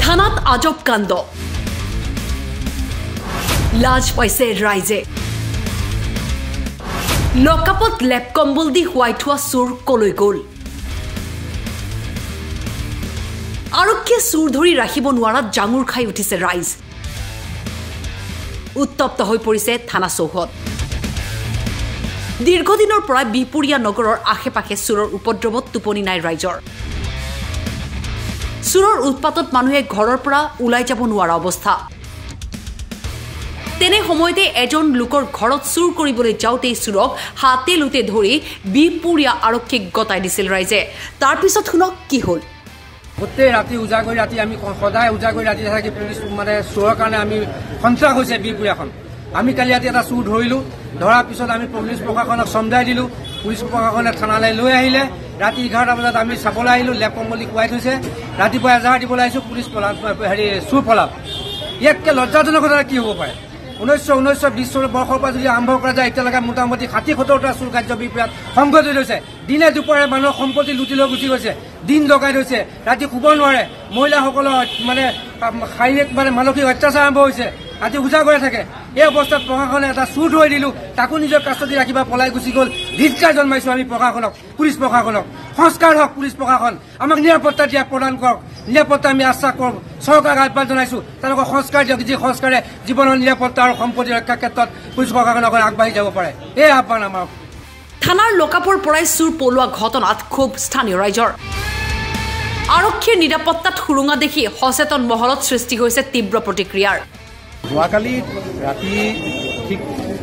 থানাত আজব কাণ্ড লাজ পাইছে ৰাইজে লকআপত লেপ কম্বল দি হোৱাই থোৱা চুৰ কলৈ গ'ল আৰক্ষীয়ে চুৰ ধৰি ৰাখিব নোৱাৰাত জাঙুৰ খাই উঠিছে ৰাইজ উত্তপ্ত হৈ পৰিছে থানা চৌহদ দীৰ্ঘদিনৰ পৰা বিপুৰীয়া নগৰৰ আশে-পাশে চুৰৰ উপদ্ৰৱত টোপনি নাই ৰাইজৰ চুৰৰ উৎপাতত মানুহে ঘৰৰ পৰা ওলাই যাব নোৱাৰা অৱস্থা তেনে সময়তে এজন লোকৰ ঘৰত চুৰ কৰিবলৈ যাওঁতে চুৰক হাতে লুতে ধৰি বিপুৰীয়া আৰক্ষীক গতাই দিছিল ৰাইজে তাৰ পিছত শুনক কি হ'ল গোটেই ৰাতি উজাগৰি ৰাতি আমি সদায় উজাগৰি ৰাতি থাকি পুলিচ মানে চোৰৰ কাৰণে আমি সন্ত্ৰাস হৈছে বিপুৰীয়াখন আমি কালি ৰাতি এটা চুৰ ধৰিলোঁ ধৰাৰ পিছত আমি পুলিচ প্ৰশাসনক চমজাই দিলোঁ পুলিচ প্ৰশাসনে থানালৈ লৈ আহিলে ৰাতি 11টা বজাত আমি চাবলৈ আহিলোঁ লেপ কম্বলি কুৱাই থৈছে ৰাতিপুৱা এজাহাৰ দিবলৈ আহিছোঁ পুলিচ চুৰ পলাপ ইয়াতকৈ লজ্জাজনক কথা কি হ'ব পাৰে 1920 বৰ্ষৰ পৰা যদি আৰম্ভ কৰা যায় এতিয়ালৈকে মোটামুটি 60-70টা চুৰ কাৰ্য বিপুৰীয়াত সংঘটিত হৈছে দিনে দুপৰে মানুহৰ সম্পত্তি লুটি লৈ গুচি গৈছে দিন ডকাই থৈছে ৰাতি শুব নোৱাৰে মহিলাসকলৰ মানে শাৰীৰিক মানে মানসিক অত্যাচাৰ আৰম্ভ হৈছে ৰাতি উজাগৰে থাকে এই অৱস্থাত প্ৰশাসনে এটা চুৰ ধৰি দিলোঁ তাকো নিজৰ কাষ্টডি ৰাখিবা পলাই গুচি গ'ল ধিক্কাৰ জন্মাইছোঁ আমি প্ৰশাসনক পুলিচ প্ৰশাসনক সংস্কাৰ হওক পুলিচ প্ৰশাসন আমাক নিৰাপত্তা দিয়া প্ৰদান কৰক নিৰাপত্তা আমি আশ্বাস কৰোঁ চৰকাৰক আহ্বান জনাইছোঁ তেওঁলোকক সংস্কাৰ দিয়ক যি সংস্কাৰে জীৱনৰ নিৰাপত্তা আৰু সম্পত্তি ৰক্ষাৰ ক্ষেত্ৰত পুলিচ প্ৰশাসনক আগবাঢ়ি যাব পাৰে এই আহ্বান আমাৰ থানাৰ লকআপৰ পৰাই চুৰ পলোৱা ঘটনাত খুব স্থানীয় ৰাইজৰ আৰক্ষীৰ নিৰাপত্তাত সুৰুঙা দেখি সচেতন মহলত সৃষ্টি হৈছে তীব্ৰ প্ৰতিক্ৰিয়াৰ যোৱাকালি ৰাতি ঠিক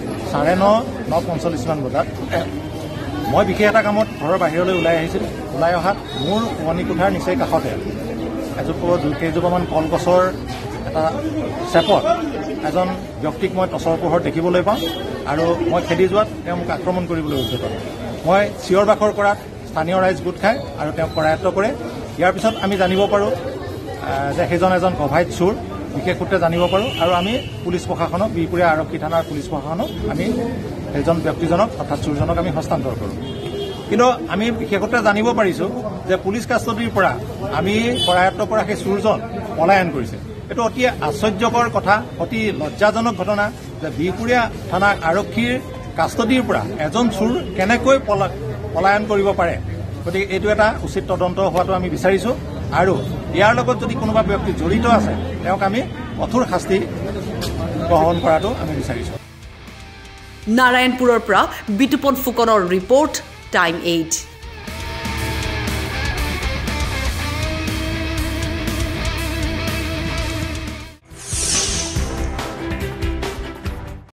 9:45 মান বজাত মই বিশেষ এটা কামত ঘৰৰ বাহিৰলৈ ওলাই আহিছিলোঁ ওলাই অহাত মোৰ শোৱনি কোঠাৰ নিচেই কাষতে কেইজোপামান কলগছৰ এটা চেপত এজন ব্যক্তিক মই টৰ্চৰ পোহৰত দেখিবলৈ পাওঁ আৰু মই খেদি যোৱাত তেওঁ মোক আক্ৰমণ কৰিবলৈ উদ্যত কৰে মই চিঞৰ বাখৰ কৰাত স্থানীয় ৰাইজ গোট খায় আৰু তেওঁক কৰায়ত্ব কৰে ইয়াৰ পিছত আমি জানিব পাৰোঁ যে সেইজন এজন কভাইট চোৰ বিশেষ সূত্ৰে জানিব পাৰোঁ আৰু আমি পুলিচ প্ৰশাসনক বিপুৰীয়া আৰক্ষী থানাৰ পুলিচ প্ৰশাসনক আমি সেইজন ব্যক্তিজনক অৰ্থাৎ চোৰজনক আমি হস্তান্তৰ কৰোঁ কিন্তু আমি বিশেষ সূত্ৰে জানিব পাৰিছোঁ যে পুলিচ কাষ্টডিৰ পৰা আমি কৰায়ত্ব কৰা সেই চোৰজন পলায়ন কৰিছে এইটো অতি আশ্চৰ্যকৰ কথা অতি লজ্জাজনক ঘটনা যে বিপুৰীয়া থানা আৰক্ষীৰ কাষ্টডিৰ পৰা এজন চোৰ কেনেকৈ পলায়ন কৰিব পাৰে গতিকে এইটো এটা উচিত তদন্ত হোৱাটো আমি বিচাৰিছোঁ আৰু ইয়াৰ লগত যদি কোনোবা ব্যক্তি জড়িত আছে তেওঁক আমি কঠোৰ শাস্তি গ্ৰহণ কৰাটো আমি বিচাৰিছোঁ নাৰায়ণপুৰৰ পৰা বিতুপন ফুকনৰ ৰিপৰ্ট টাইম 8